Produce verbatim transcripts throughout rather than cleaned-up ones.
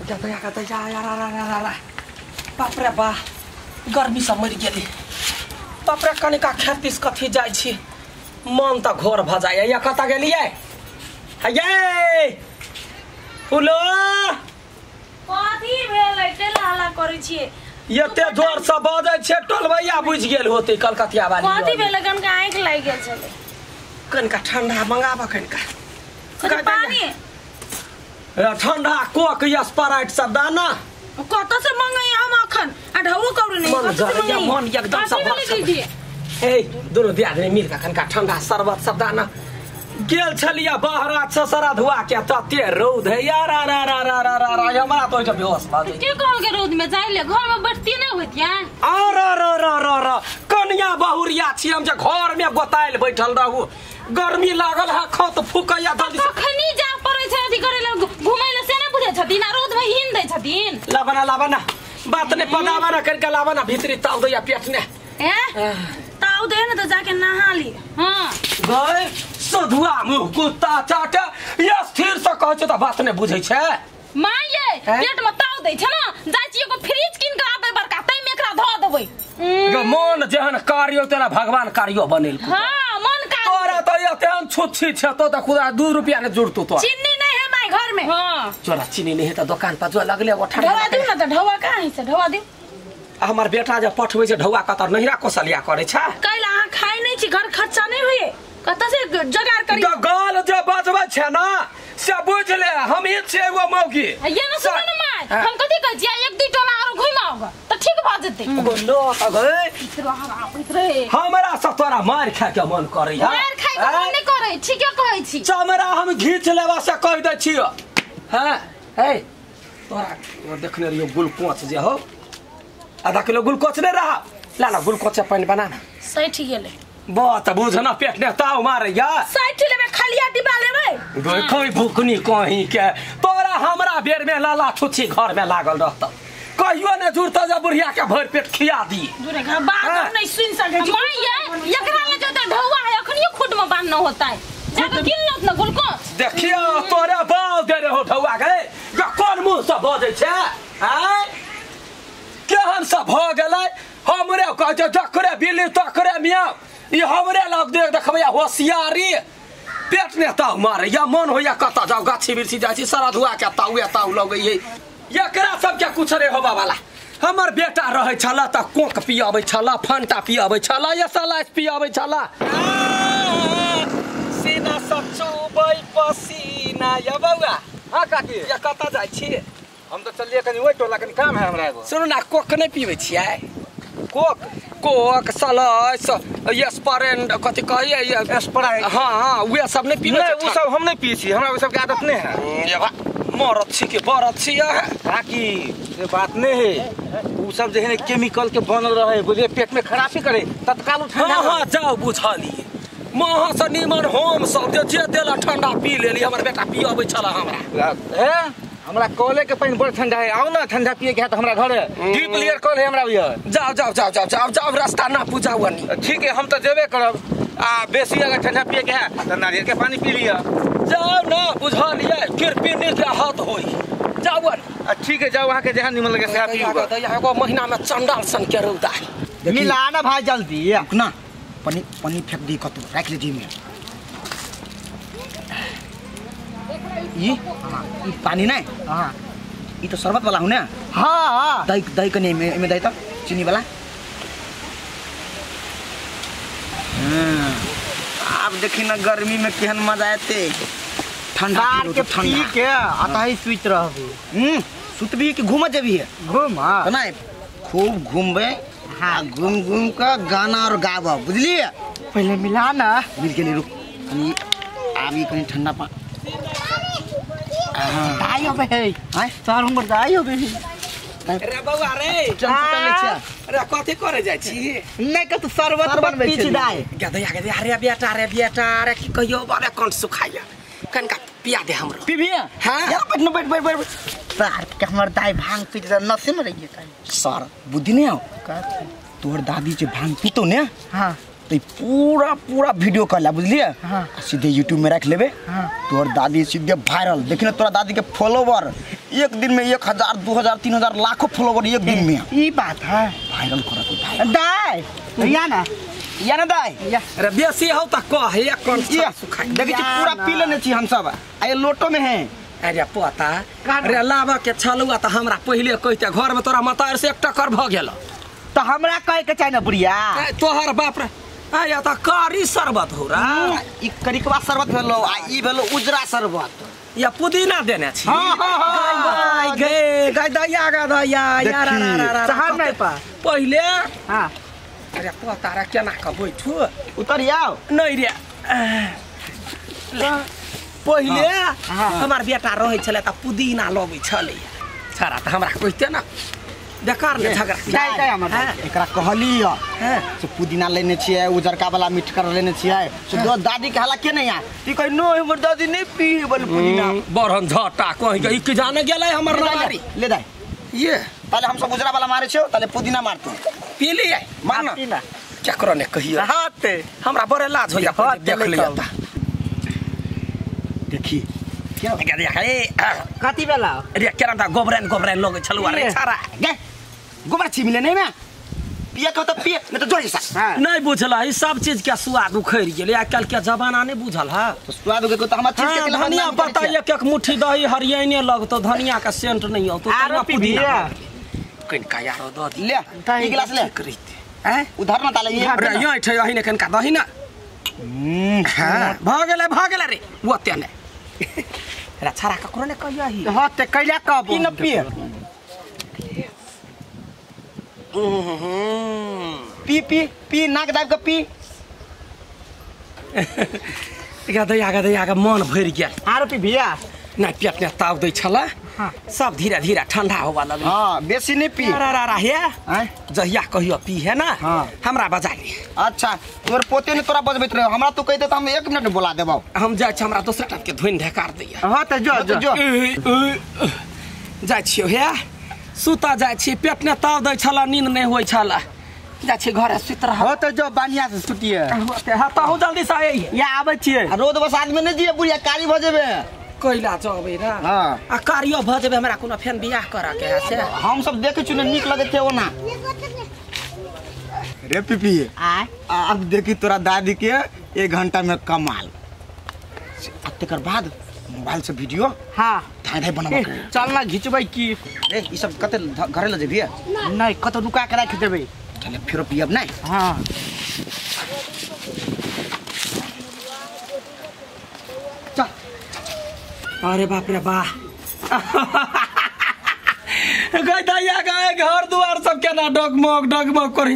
दया का दया यार यार बाप रे बा गर्मी से मर गेली बाप रे कनिका खेतीस कथी जाय छी मन त घोर भ जाय या कता गेलियै हे फुलो कथी भेलै टेला हल्ला करै छियै एते जोर से बजै छै टोलबैया बुझ गेल होतै कलकतिया वाली कथी भेलै कनका आँख लागि गेल छलै कनिका ठंडा मंगाबा कनिका कथी पानी ठंडा कोक स्प्राइट सब दाना कत से मंगै हम अखन आ ढौओ करू नहीं मन जरिया मन एकदम सब ए दोनों दियादनी मिल के कनिका ठंडा शरबत सब दाना गेल छलिया बहरा छसरा धुआ के तते रौद है यार रा रा रा रा रा रा हमरा तो जब बेहोश भ गई के कहल के रौद में जाय ले घर में बैठती नहीं होतिया आ रा रा रा रा रा कन्या बहुरिया छी हम जे घर में गोताइल बैठल रहू गर्मी लागल है खत फुकैया जल्दी से खनी जा पड़ै छै अथी करे ले घुमै ले से नहीं बुझै छथिन आ रौद में हिन दै छथिन लाबना लाबना बात ने पदावा ना करके लाबना भीतरी ताव दैया पेट ने ए ताव दे न त जाके नहा ली हां गए सधुआ मुंह कुत्ता चाटे ये स्थिर से कहै छ त बात ने बुझै छै मां ये पेट में ताव दै छ न जाय छी एगो फ्रिज किन के आबे बड़का तै में एकरा ध देबै ग मन जेहन कार्य तेरा भगवान कार्य बनेल हां मन का तोरा त एतेन छुच्छी छ तो त खुदा दो रुपया ने जुड़तो तो चीनी नहीं है माय घर में हां चोरा चीनी नहीं है त दुकान पर जो लगले वो ठंडा ढवा दिउ न त ढवा कहां है से ढवा दिउ हमर बेटा जे पठबै छै ढौआ कतर नहिरा कोसलिया करे छ कैला अहाँ खाइ नहीं छी घर खर्चा नहीं होए कत से जगार करी गाल जे बजबै छै ना से बुझ ले हम ही छै वो मौगी ये न सुन न माय हम कथि कह जिया एक दी टोला और घुमाओगा त ठीक भ जते बोलो अगे हमरा सब तोरा मार खा के मन करे है मार खाइ के मन नहीं करे ठीक है कहै छी चमड़ा हम घीच लेबा से कह दै छी हां हे तोरा देखने रहियो गुलकोच जे हो आधा किलो गुलकोच नहीं रहा ला ला गुलकोच पानी बनाना सही ठीक गेले बात बुझना पेट ने ताव मारे या साइड लेबे खलिया डिबा लेबे गई कोई भूखनी कहीं के तोरा हमरा बेर में लाला छुच्छी घर में लागल रहत कहियो ने जुड़ता जा बुढ़िया के भर पेट खिया दी जुरे घर बात नहीं सुन सके छी मां ये एकरा ले जते ढौआ है अखनियो खुद में बांधना होता है जाके किन लत न गुलकोच देखियो तोरे बाल दे रे हो ढौआ गए ये कौन मुंह से बजै छै हैं केहन सब भ गेलै हमरे कह जे डकरे बिल्ली तकरे मिया ई हमरे लग देख देखबै होशियारी पेट ने ताव मारे या मन होया कता जाओ गाछी बिरछी जाय छी सारा धुआ के ताऊ या ताऊ लगै एकरा सब के कुछ रे होबा वाला हमर बेटा रहै छला त कोक पियाबै छला फंटा पियाबै छला या सलाइस पियाबै छला सीना सब चुबै पसीना या बौआ हां काकी या कता जाय छी हम तो चलिए कनी ओइ टोला कनी काम है हमरा एगो सुन ना कोक नहीं पीबै छियै कोक कोक सलाइस ये स्परेंड कथि कहिए ये स्प्राइट हां हां वे सब नहीं पीबै नहीं वो सब हम नहीं पी छी हमरा वो सब के आदत नहीं है ये बा मरत छी के बरत छी काकी ये बात नहीं है वो सब जे है केमिकल के बनल रहे बुझे पेट में खराबी करे तत्काल ठंडा हां हां जाओ बुझली महा से निमन होम सब जे जे देला ठंडा पी लेली हमर बेटा पियाबै छला हमरा ए हमरा कॉले के पानी बड़ ठंडा है आओ ना ठंडा पिए के है तो हमरा घरे डीप क्लियर कॉल है हमरा भैया जाओ जाओ जाओ जाओ जाओ जाओ रास्ता ना पूजावनी ठीक है हम तो जेबे करब आ बेसी अगर ठंडा पिए के है तो नारियल के पानी पी लिया जाओ ना बुझलिए फिर पीने के हाथ होई जाओ ठीक है जाओ वहां के जहां निमन लगे से आप पीऊगा एगो महीना में चंडाल सन के रौदा मिला ना भाई जल्दी ना पानी पानी फेंक दी कतु रख लीजिए में ये हां ये पानी नहीं हां ये तो शरबत वाला हूं ना हां हां दही दही कने में में दही तो चीनी वाला हां आप देखी ना गर्मी में केहन मजा आते ठंडा के पी के आता ही स्विच रहबे हम सुतबी कि घूम जेबी है घूम हां नहीं खूब घूमबे हां घूम घूम के गाना और गाबा बुझलिए पहले मिला ना मिल के लिए रुक कनी आबी कनी ठंडा पा दाई होबे है हां चार नंबर दाई होबे रे बौआ रे चंपा ले छ रे कथि करे जाय छी नै क त शरबत बनबै छी दाई गदया गदया रे बेटा रे बेटा रे की कहियो बारे कंठ सुखाइया कनका पिया दे हमरो पीबी हां यार बैठ न बैठ बैठ बैठ सर के हमर दाई भांग पी के नसे में रहिए काई सर बुद्धि नहीं आओ का तोर दादी जे भांग पीतो ने हां तो पूरा पूरा वीडियो कर ला बुझलिए हाँ। सीधे यूट्यूब में रख लेबे हाँ। तोर दादी सीधे वायरल देखिए तोरा दादी के फॉलोवर एक दिन में एक हजार दो हजार तीन हजार लाखों फॉलोवर एक दिन में ये बात है वायरल करत दाई या ना या ना दाई अरे बेसी हो त कह हे कौन ये सुखाई देखिए पूरा पी लेने छी हम सब आ ये लोटो में है अरे पोता अरे लावा के छलुआ त हमरा पहिले कहते घर में तोरा मतार से एक टक्कर भ गेल तो हमरा कहे के चाहिए ना बुढ़िया तोहर बाप रे आया त कारी शरबत हो रा ई करिकवा शरबत भेलो आ ई भेलो उजरा शरबत या पुदीना देने छी हाँ, हाँ, हाँ। गाय गे गाय दया गा दया यार चाहर नहीं पा पहिले हां अरे पोता रे केना क बैठू उतर आओ नहीं रे पहिले हमार बेटा रहे छले त पुदीना लबै छले छरा त हमरा कहते ना बेकार ने झगड़ा काय काय हमर एकरा कहली से पुदीना लेने छिए उजरका वाला मिठकर लेने छिए से दो दादी के हाला के नहीं आ ती कह नो हमर दादी नहीं पी बोल पुदीना बरहन झटा कहि गई कि जाने गेलै हमर नारी ले दाई ये ताले हम सब उजरा वाला मारे छो ताले पुदीना मारतो पी लिए मारना पीना चक्र ने कहियो हाथ हमरा बड़े लाज होइया देख लिया त देखी क्या क्या देख ए कति बेला अरे केरा त गोबरन गोबरन लोग छलुआ रे छरा गे गोबर छी मिले नहीं में पिए को तो पिए नहीं तो जोई सा नहीं बुझला ई सब चीज के स्वाद उखड़ गेलै आजकल के जमाना नहीं बुझल है तो स्वाद के तो हम चीज के धनिया पत्ता एक एक मुट्ठी दही हरियाणे लगतो धनिया का सेंट नहीं हो तो आरो पुदीना कन का यारो द दी ले एक गिलास ले हैं उधर ना ताले ये अरे यहाँ ठै यही ने कन का दही ना हां भ गेलै भ गेलै रे ओते ने रा छरा ककरो ने कहियो ही हाथ ते कैला कब की न पिए पी पी पी नाक दाब के पी गा दया गा दया का मन भरि गेल आरो पी भैया ना पेट ने ताव दै छला सब धीरे धीरे ठंडा होवा लगल हां बेसी नहीं पी रा रा रा हे हैं जहिया कहियो पी है ना हाँ। हमरा बजा ले अच्छा तोर पोते ने तोरा बजबैत रहे हमरा तू कहते त हम एक मिनट में बोला देबौ हम जाय छ हमरा दोसरा टाइप के धुन ढकार दैया हां त जो जो जो जाय छियो हे सुता जाय छी पेट ने ताव दै छला नींद नहीं होय छला जाय छी घरे सुत रह हो त जो बानिया से सुतिए होते हा ताहू जल्दी से आइ या आबै छिए रोड बस आदमी नहीं दिए बुढ़िया कारी भ जेबे कइला जबे रा हां आ कारियो भ जेबे हमरा कोनो फेन बियाह करा के है से हम सब देखे चुने निक लगे थे ओना रे पीपी आय अब देखी तोरा दादी के एक घंटा में कमाल अब तेकर बाद मोबाइल से वीडियो हां धाय धाय बनाबो चल ना घिचबै की रे ई सब कते घरे ले जेबी नहीं कत रुका के राख देबै चले फिर पियब नहीं हां अरे बाप रे बा गई दैया गए घर दुआर सब केना डगमग डगमग करी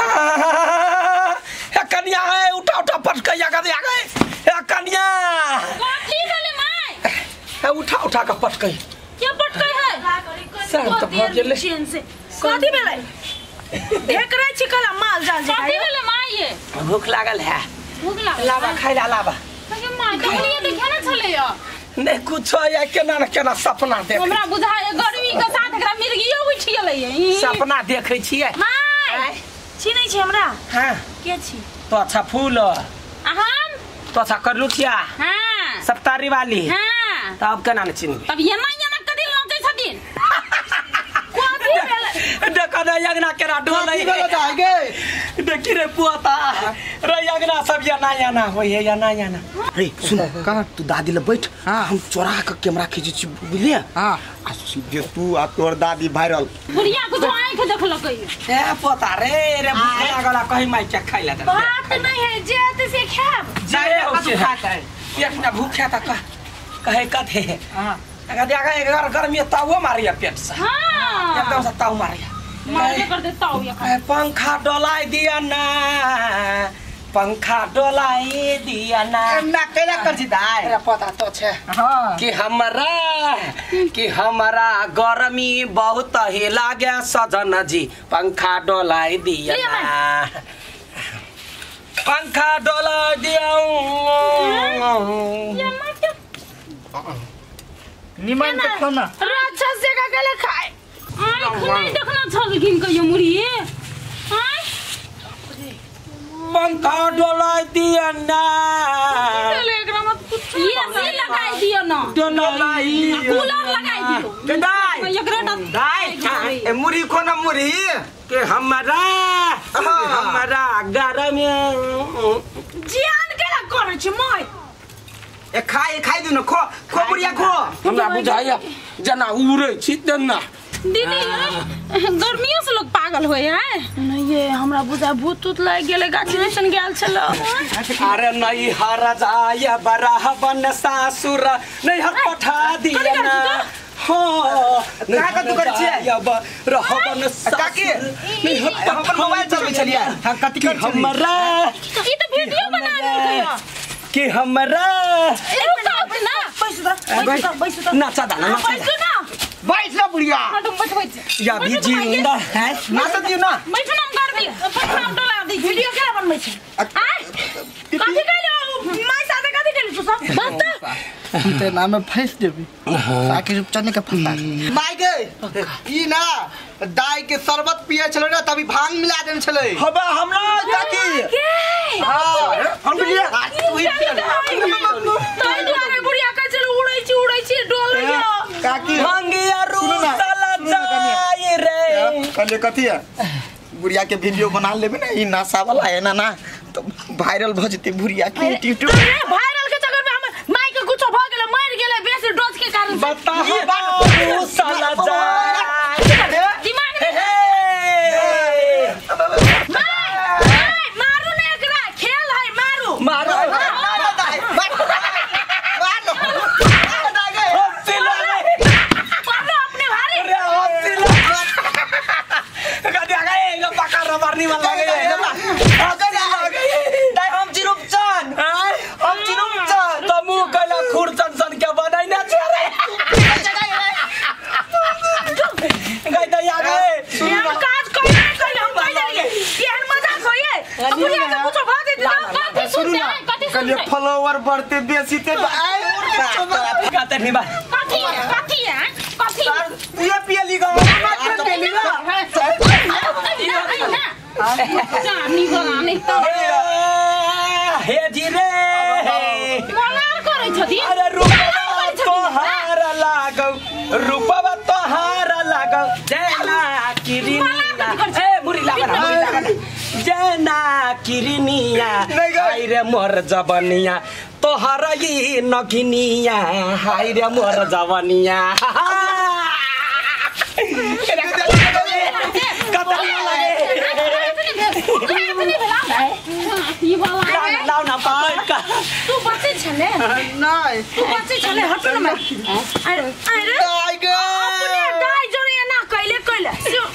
हे कन्या है उठा उठा पटकैया का दिया गए हे कन्या कथी भेले माय हे उठा उठा का पटकै के पटकै है सब त भ गेलै चेन से कथी भेले एकरा छिकला माल जाल जे कथी भेले माय ये भूख लागल है भूख लागल लावा खाइला लावा के माय दुनिया देखे ना छले या नहीं कुछ या केना न केना सपना देख हमरा बुझाय गर्मी के साथ एकरा मिर्गियो उठ गेलै सपना देखै छियै माय चिनै छी हमरा हां के छी तो अच्छा फूल हम तो अच्छा करलुठिया हां सप्तारी वाली हां तब केना न चिन्हबी तब ये ना ये ना कदी लौकै छथिन कथी भेले देखा रे यगना केना डोलै की बोलत है गे देखी रे पुआता रे यगना सब या ना या ना होय है या ना या ना रे सुन कहां तू दादी ले बैठ हम चोरा के कैमरा खींचे छी बुझलिए हां आ सीधे तू आ तोर दादी वायरल बुढ़िया कुछ आंख देखलकै ए पोता रे रे बुढ़िया गला कहि माई के खाइला दे बात नहीं है जेत से खाब जाए हो कत खाता है पेट ना भूख्या त कह कहे कथे हां अगर देखा एक बार गर्मी ताव मारिया पेट से हां एकदम से ताव मारिया मार कर देता हूं ये पंखा डोलाई दिया ना पंखा डोलाई दिया ना ना केला कर छी दाई अरे पता तो छे हां कि हमरा कि हमरा गर्मी बहुत ही लागे सजन जी पंखा डोलाई दिया ना पंखा डोलाई दिया ये मत निमन देखो ना राक्षस से का गले खाए आंख नहीं देखना छल किन के ये मुड़ी आय पंखा डोला दिया ना ये से लगाई दियो ना डोलाई कूलर लगाई दियो दाई एकरा दाई ए मुरी को ना मुरी के हमारा हमारा गरम जियान के ना करे छ मय ए खाई खाई दिनु खो खो बुढ़िया खो हमरा बुझाइया जना उड़े छी देना दीदी गर्मियों से लोग पागल होए है नहीं ये हमरा बुझा भूत तूत लाग गेले गाछ जैसन गेल छलो अरे नहीं हरा जाया बराह बन सासुर नहीं हर पठा दिया ना हाँ का का तू कर छिए रहबन काकी नहीं हम मोबाइल चलबै छलिए हम कथि कर हमरा ई तो वीडियो बना रहे हो कि हमरा ए रुको ना बैस बैस बैस नाचा दाना नाचा बैस ना बैठ ना बुढ़िया तुम बैठ बैठ या भी जिंदा है नाच दियो ना बैठ ना गर्मी पंखा डोला दी वीडियो क्या बनबै छै आय कथि कहलो माय साथे कथि कहली तू सब बस ते नाम में फंस देबी साके रूपचंद के फंसा माय गे ई ना दाई के शरबत पिए छले ना तभी भांग मिला देन छले हबा हमरा काकी हां हम बुढ़िया तू ही ताई दुआरे बुढ़िया का चलो उड़ै छी उड़ै छी डोलैया काकी भांगिया रूसला जाई रे कहले कथि है बुढ़िया के वीडियो बना लेबे ना ई नशा वाला है ना ना तो वायरल भ जते बुढ़िया के यूट्यूब वायरल के चक्कर में हम माई के कुछ भ गेले मर गेले बेसी डोज के कारण बता रूसला जाई दिमाग में मारू ने एकरा खेल है मारू मारो मारो दाई मार लो हंसी लगे मारो अपने भारी अरे हंसी लगे कदी आ गए ये पका रबरनी वाला गए दाई हम चिरुपचन हम चिरुपचन तो मुंह कला खुरचन सन के बनाई ना छरे गई दया गए ये काज कोई नहीं कोई हम कोई नहीं ये मजाक हो ये बुढ़िया के कुछ भ दे कथि सुन कथि सुन कहले फॉलोवर बढ़ते बेसी ते आए कहते नहीं बा कथि कथि है कथि ये पियली गा मत पियली गा जानी गरानी तो हे जी रे मनार करे छथि अरे रूपवा तोहार लागौ रूपवा तोहार लागौ जेना किरनिया ए मुरी लागल मुरी लागल जेना किरनिया हाय रे मोर जवनिया तोहार ई नगिनिया हाय रे मोर जवनिया लाउ ना पाका तू बच्चे छले नहीं तू बच्चे छले हट न मैं अरे अरे दाई गे अपने दाई जोड़े ना कइले कइले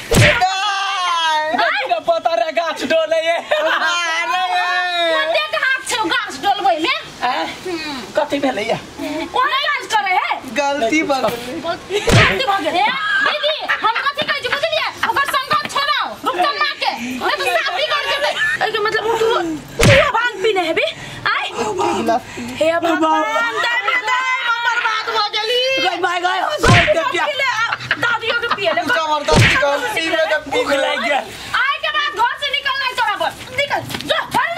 दाई का पता रे गाछ डोले ये कते के हाथ छौ गाछ डोलबै में कथि भेलै या कोन काज करे है गलती बन गलती भ गेल दीदी हम कथि कहै छी बुझलिए ओकर संगत छोड़ाओ रुपचन मां के नहीं तो साफी कर देबै एके मतलब तू तू भांग पीने हेबी आय हे भगवान दाई में दाई नंबर बात हो गेली गई भाई गई हो दादियों के पिए ले जबरदस्ती कर पी ले जब पी भूख लग गया आय के बाद घर से निकलना है तोरा बस निकल जा